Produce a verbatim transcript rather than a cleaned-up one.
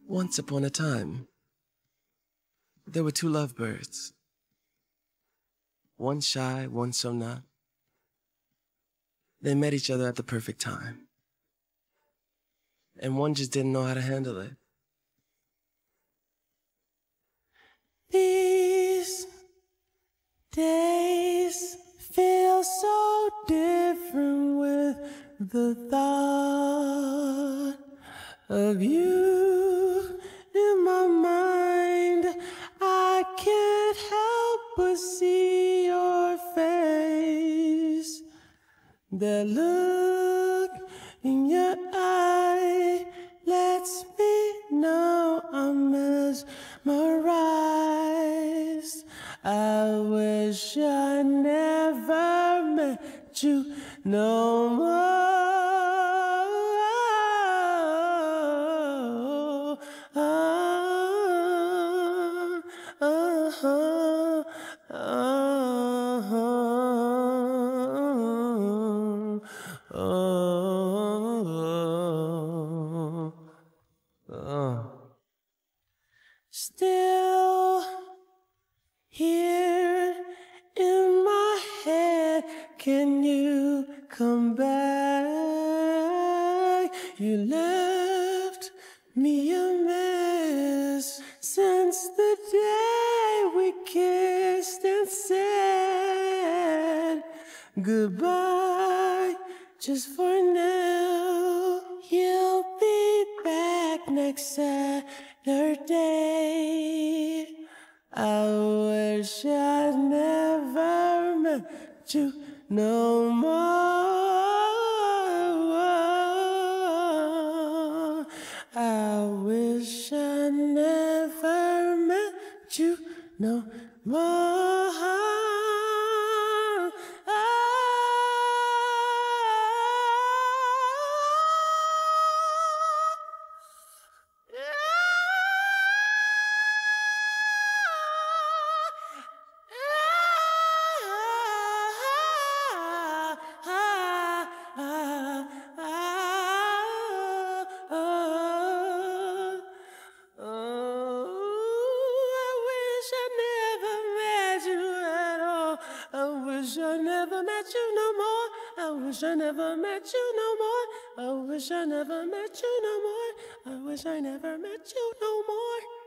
Once upon a time, there were two lovebirds. One shy, one so not. They met each other at the perfect time. And one just didn't know how to handle it. These days feel so different with the thought of you in my mind. I can't help but see your face. The look in your eye lets me know I'm mesmerized. I wish I never met you no more. Uh-huh, uh-huh, uh-huh, uh. Still here in my head, can you come back? You left me a mess since the day we kissed and said goodbye just for now. You'll be back next Saturday. I wish I'd never met you no more. I wish I never met you no more. I wish I never met you no more. I wish I never met you no more. I wish I never met you no more. I wish I never met you no more.